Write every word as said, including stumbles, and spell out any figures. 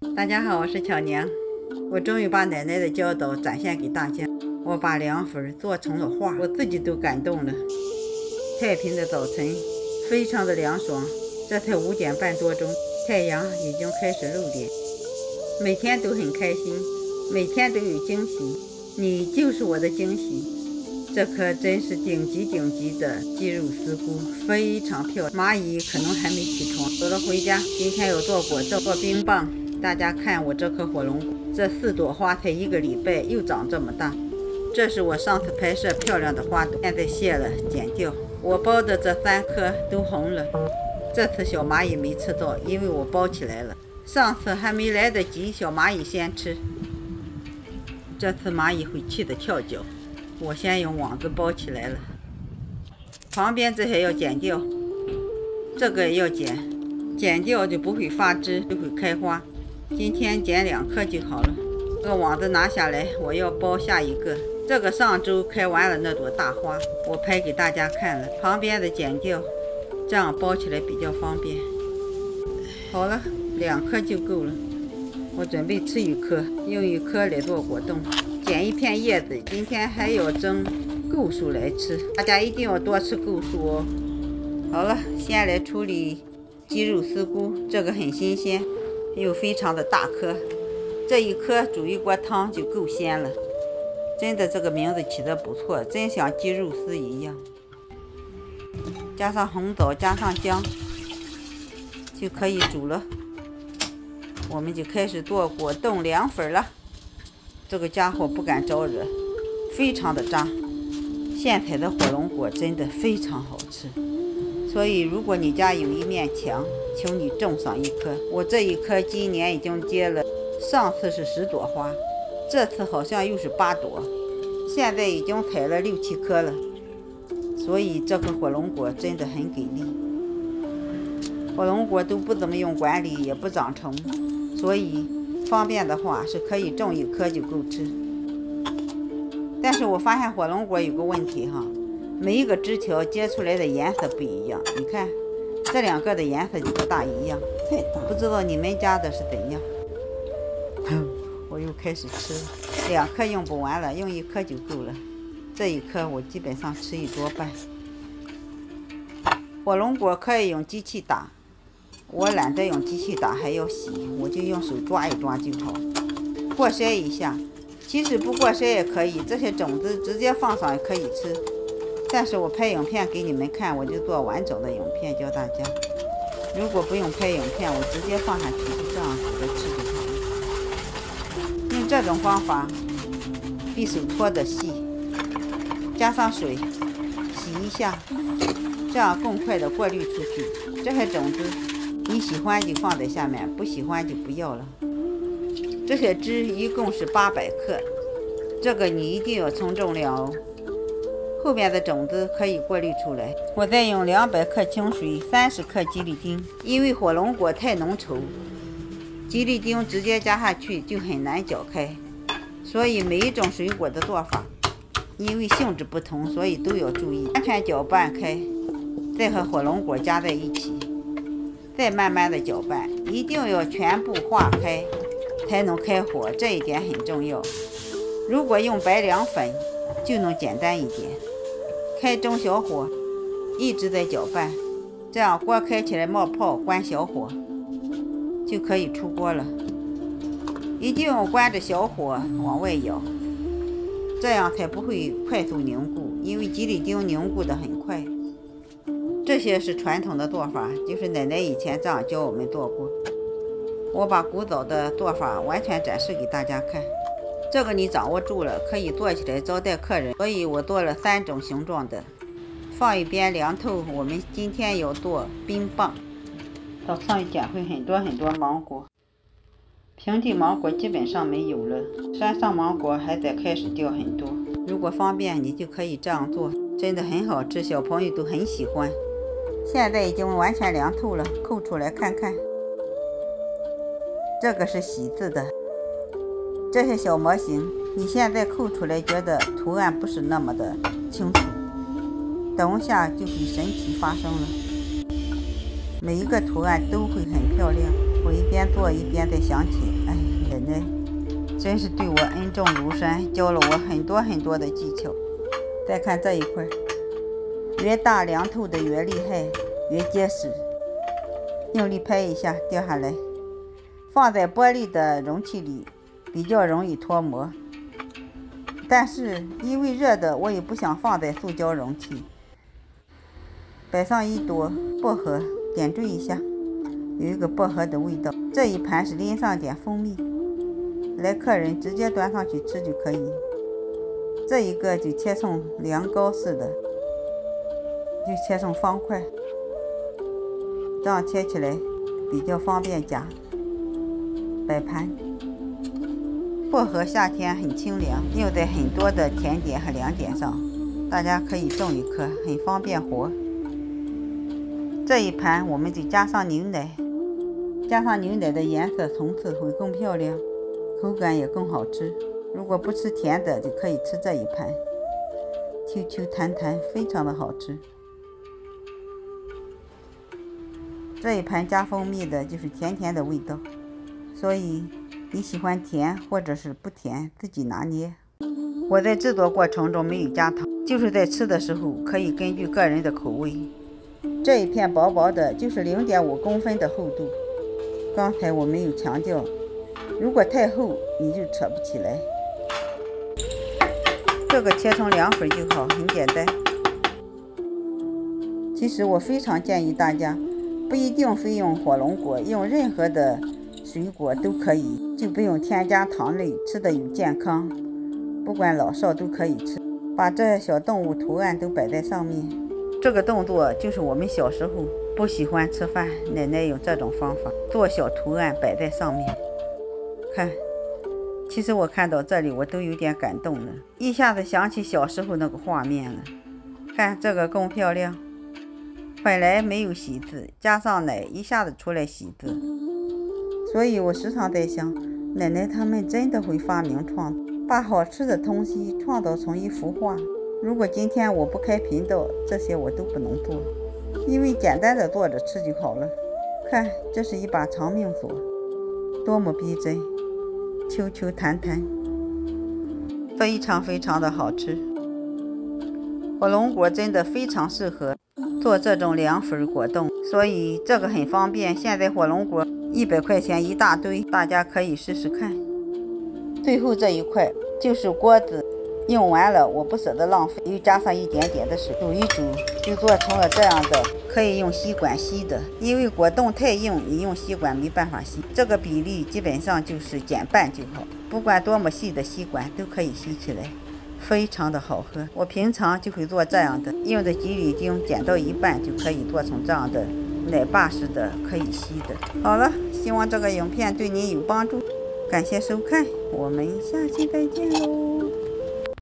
大家好，我是巧娘。我终于把奶奶的教导展现给大家。我把凉粉做成了画，我自己都感动了。太平的早晨，非常的凉爽。这才五点半多钟，太阳已经开始露脸。每天都很开心，每天都有惊喜。你就是我的惊喜。这颗真是顶级顶级的鸡肉丝菇，非常漂亮。蚂蚁可能还没起床，走了回家。今天有做果冻，做冰棒。大家看我这颗火龙果，这四朵花才一个礼拜又长这么大。这是我上次拍摄漂亮的花朵，现在谢了，剪掉。我包的这三颗都红了。这次小蚂蚁没吃到，因为我包起来了。上次还没来得及，小蚂蚁先吃。这次蚂蚁会气得跳脚。我先用网子包起来了，旁边这些要剪掉，这个也要剪，剪掉就不会发枝，就会开花。今天剪两颗就好了。这个网子拿下来，我要包下一个。这个上周开完了那朵大花，我拍给大家看了，旁边的剪掉，这样包起来比较方便。好了，两颗就够了。我准备吃一颗，用一颗来做果冻。剪一片叶子，今天还要蒸构树来吃，大家一定要多吃构树哦。好了，先来处理鸡肉丝菇，这个很新鲜，又非常的大颗，这一颗煮一锅汤就够鲜了。真的，这个名字起得不错，真像鸡肉丝一样。加上红枣，加上姜，就可以煮了。我们就开始做果冻凉粉了。这个家伙不敢招惹，非常的渣。现采的火龙果真的非常好吃，所以如果你家有一面墙，请你种上一棵。我这一棵今年已经结了，上次是十朵花，这次好像又是八朵，现在已经采了六七颗了。所以这颗火龙果真的很给力。火龙果都不怎么用管理，也不长虫，所以方便的话是可以种一颗就够吃。但是我发现火龙果有个问题哈，每一个枝条结出来的颜色不一样。你看这两个的颜色就不大一样，不知道你们家的是怎样。我又开始吃了，两颗用不完了，用一颗就够了。这一颗我基本上吃一多半。火龙果可以用机器打，我懒得用机器打还要洗，我就用手抓一抓就好。过筛一下，其实不过筛也可以，这些种子直接放上也可以吃。但是我拍影片给你们看，我就做完整的影片教大家。如果不用拍影片，我直接放下去就这样煮着吃就好了。用这种方法，比手搓的细，加上水洗一下，这样更快的过滤出去。这些种子你喜欢就放在下面，不喜欢就不要了。这些汁一共是八百克，这个你一定要称重量哦。后面的种子可以过滤出来。我再用两百克清水，三十克吉利丁，因为火龙果太浓稠，吉利丁直接加下去就很难搅开，所以每一种水果的做法，因为性质不同，所以都要注意。完全搅拌开，再和火龙果加在一起，再慢慢的搅拌，一定要全部化开才能开火，这一点很重要。如果用白凉粉就能简单一点。开中小火，一直在搅拌，这样锅开起来冒泡，关小火就可以出锅了。一定要关着小火往外舀，这样才不会快速凝固，因为吉利丁凝固的很快。这些是传统的做法，就是奶奶以前这样教我们做过。我把古早的做法完全展示给大家看，这个你掌握住了，可以做起来招待客人。所以我做了三种形状的，放一边凉透。我们今天要做冰棒。早上捡回很多很多芒果，平地芒果基本上没有了，山上芒果还在开始掉很多。如果方便，你就可以这样做，真的很好吃，小朋友都很喜欢。现在已经完全凉透了，扣出来看看。这个是喜字的，这些小模型你现在扣出来觉得图案不是那么的清楚，等一下就会神奇发生了，每一个图案都会很漂亮。 我一边做一边在想起，哎，奶奶真是对我恩重如山，教了我很多很多的技巧。再看这一块，越大凉透的越厉害，越结实。用力拍一下掉下来，放在玻璃的容器里比较容易脱模。但是因为热的，我也不想放在塑胶容器。摆上一朵薄荷，点缀一下，有一个薄荷的味道。这一盘是淋上点蜂蜜，来客人直接端上去吃就可以。这一个就切成凉糕似的，就切成方块，这样切起来比较方便夹。摆盘。薄荷夏天很清凉，用在很多的甜点和凉点上，大家可以种一颗，很方便活。这一盘我们就加上牛奶，加上牛奶的颜色层次会更漂亮，口感也更好吃。如果不吃甜的，就可以吃这一盘， Q Q 弹弹，非常的好吃。这一盘加蜂蜜的就是甜甜的味道，所以你喜欢甜或者是不甜，自己拿捏。我在制作过程中没有加糖，就是在吃的时候可以根据个人的口味。这一片薄薄的，就是 零点五公分的厚度。刚才我没有强调，如果太厚，你就扯不起来。这个切成凉粉就好，很简单。其实我非常建议大家，不一定非用火龙果，用任何的水果都可以，就不用添加糖类，吃的有健康，不管老少都可以吃。把这小动物图案都摆在上面，这个动作就是我们小时候不喜欢吃饭，奶奶用这种方法做小图案摆在上面。看，其实我看到这里我都有点感动了，一下子想起小时候那个画面了。看这个更漂亮，本来没有喜字，加上奶一下子出来喜字。所以我时常在想，奶奶他们真的会发明创造，把好吃的东西创造成一幅画。如果今天我不开频道，这些我都不能做，因为简单的做着吃就好了。看，这是一把长命锁，多么逼真，Q Q 弹弹，非常非常的好吃。火龙果真的非常适合做这种凉粉果冻，所以这个很方便。现在火龙果一百块钱一大堆，大家可以试试看。最后这一块就是锅子，用完了我不舍得浪费，又加上一点点的水，煮一煮就做成了这样的，可以用吸管吸的。因为果冻太硬，你用吸管没办法吸，这个比例基本上就是减半就好，不管多么细的吸管都可以吸起来，非常的好喝。我平常就会做这样的，用的吉利丁减到一半就可以做成这样的奶爸式的可以吸的。好了，希望这个影片对您有帮助，感谢收看，我们下期再见喽。